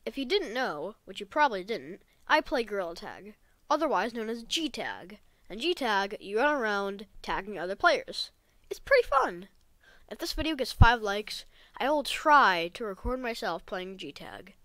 If you didn't know, which you probably didn't, I play Gorilla Tag, otherwise known as G-Tag. And G-Tag, you run around tagging other players. It's pretty fun. If this video gets 5 likes, I will try to record myself playing G-Tag.